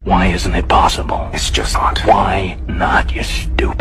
Why isn't it possible? It's just not. Why not, you stupid?